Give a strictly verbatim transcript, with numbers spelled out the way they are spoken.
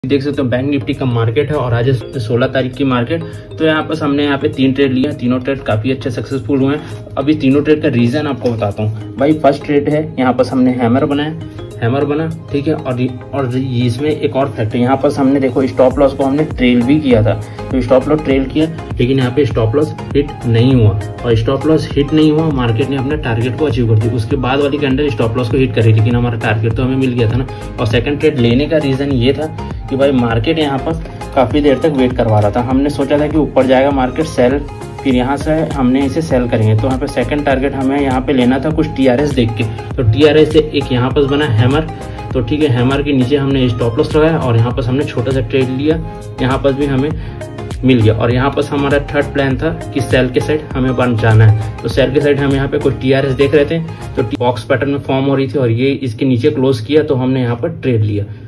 देख सकते हो बैंक निफ्टी का मार्केट है और आज सोलह तारीख की मार्केट। तो यहाँ पर हमने यहाँ पे तीन ट्रेड लिया, तीनों ट्रेड काफी अच्छे सक्सेसफुल हुए हैं। अभी तीनों ट्रेड का रीजन आपको बताता हूँ। भाई फर्स्ट ट्रेड है, यहाँ पर हमने हैमर बनाया, हैमर बना, ठीक है। और और इसमें एक और फैक्टर, यहाँ पर हमने देखो स्टॉप लॉस को हमने ट्रेल भी किया था, तो स्टॉप लॉस ट्रेल किया, लेकिन यहाँ पे स्टॉप लॉस हिट नहीं हुआ। और स्टॉप लॉस हिट नहीं हुआ, मार्केट ने अपने टारगेट को अचीव कर दिया। उसके बाद वाली कैंडल स्टॉप लॉस को हिट करी, लेकिन हमारा टारगेट तो हमें मिल गया था ना। और सेकंड ट्रेड लेने का रीजन ये था कि भाई मार्केट यहाँ पर काफी देर तक वेट करवा रहा था। हमने सोचा था कि ऊपर जाएगा मार्केट, सेल, फिर यहाँ से हमने इसे सेल करेंगे। तो यहाँ पे सेकंड टारगेट हमें यहाँ पे लेना था कुछ टीआरएस देख के। तो टीआरएस से एक यहाँ पर बना हैमर, तो ठीक है, हैमर के नीचे हमने स्टॉप लॉस लगाया और यहाँ पर हमने छोटा सा ट्रेड लिया, यहाँ पर भी हमें मिल गया। और यहाँ पर हमारा थर्ड प्लान था कि सेल के साइड हमें बन जाना है। तो सेल के साइड हम यहाँ पे कुछ टीआरएस देख रहे थे, तो बॉक्स पैटर्न में फॉर्म हो रही थी और ये इसके नीचे क्लोज किया, तो हमने यहाँ पर ट्रेड लिया।